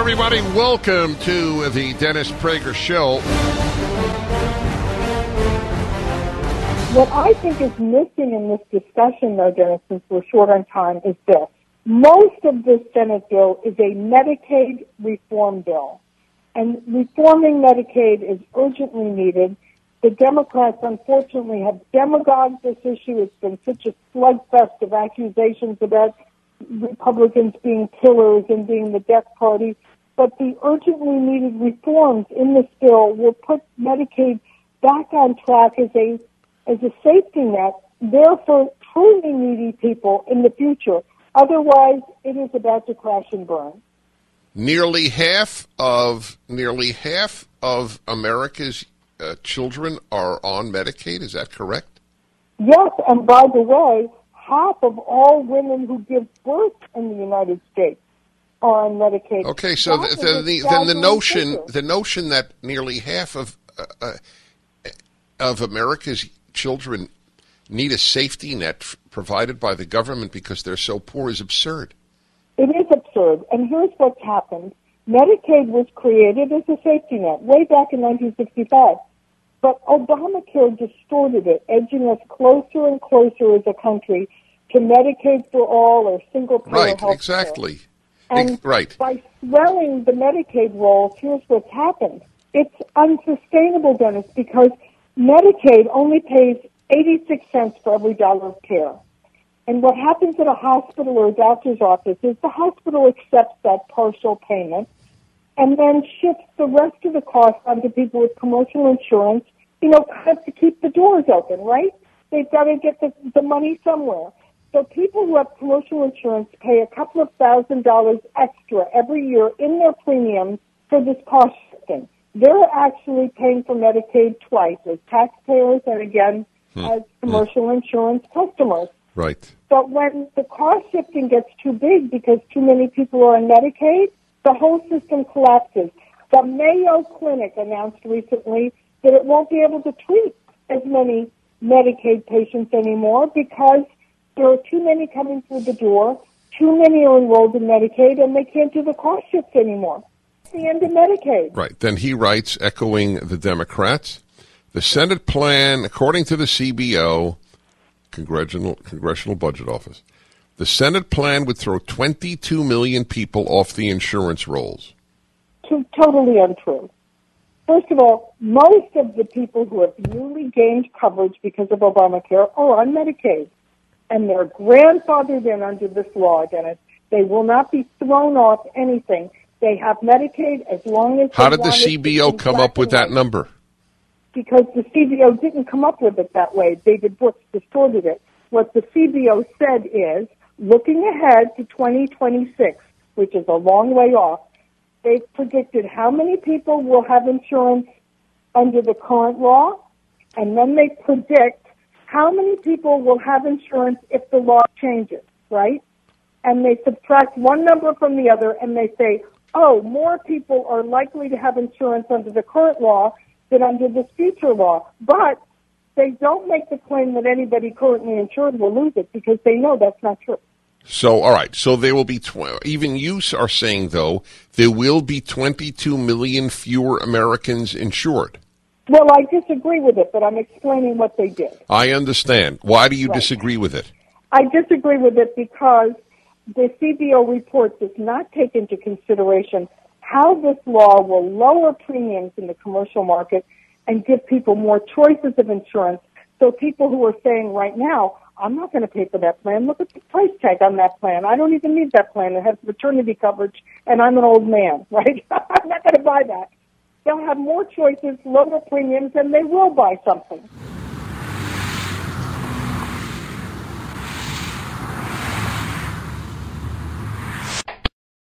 everybody. Welcome to the Dennis Prager Show. What I think is missing in this discussion, though, Dennis, since we're short on time, is this. Most of this Senate bill is a Medicaid reform bill. And reforming Medicaid is urgently needed. The Democrats, unfortunately, have demagogued this issue. It's been such a slugfest of accusations about Republicans being killers and being the death party. But the urgently needed reforms in this bill will put Medicaid back on track as a safety net there for truly needy people in the future. Otherwise, it is about to crash and burn. Nearly half of America's children are on Medicaid. Is that correct? Yes, and by the way, half of all women who give birth in the United States are on Medicaid. Okay, so then the notion that nearly half of America's children need a safety net provided by the government because they're so poor is absurd. It is absurd, and here's what's happened. Medicaid was created as a safety net way back in 1965, but Obamacare distorted it, edging us closer and closer as a country to Medicaid for all or single-payer health care. Right, exactly. And right. By swelling the Medicaid rolls, here's what's happened. It's unsustainable, Dennis, because Medicaid only pays 86 cents for every dollar of care. And what happens at a hospital or a doctor's office is the hospital accepts that partial payment and then shifts the rest of the cost onto people with commercial insurance, kind of to keep the doors open, right? They've got to get the money somewhere. So people who have commercial insurance pay a couple of $1,000s extra every year in their premiums for this cost shifting. They're actually paying for Medicaid twice, as taxpayers and, again, as commercial insurance customers. Right. But when the cost shifting gets too big because too many people are on Medicaid, the whole system collapses. The Mayo Clinic announced recently that it won't be able to treat as many Medicaid patients anymore because there are too many coming through the door, too many are enrolled in Medicaid, and they can't do the cost shift anymore. It's the end of Medicaid. Right. Then he writes, echoing the Democrats, the Senate plan, according to the CBO, Congressional Budget Office, the Senate plan would throw 22 million people off the insurance rolls. Totally untrue. First of all, most of the people who have newly gained coverage because of Obamacare are on Medicaid, and they're grandfathered in under this law, Dennis. They will not be thrown off anything. They have Medicaid as long as How did the CBO come up with that number? Because the CBO didn't come up with it that way. David Brooks distorted it. What the CBO said is, looking ahead to 2026, which is a long way off, they've predicted how many people will have insurance under the current law, and then they predict how many people will have insurance if the law changes, right? And they subtract one number from the other, and they say, more people are likely to have insurance under the current law than under this future law. But they don't make the claim that anybody currently insured will lose it because they know that's not true. So, all right. So there will be, even you are saying, though, there will be 22 million fewer Americans insured. Well, I disagree with it, but I'm explaining what they did. I understand. Why do you disagree with it? I disagree with it because the CBO-Report does not take into consideration how this law will lower premiums in the commercial market and give people more choices of insurance. So people who are saying right now, I'm not going to pay for that plan. Look at the price tag on that plan. I don't even need that plan. It has maternity coverage, and I'm an old man, right? I'm not going to buy that. They'll have more choices, lower premiums, and they will buy something.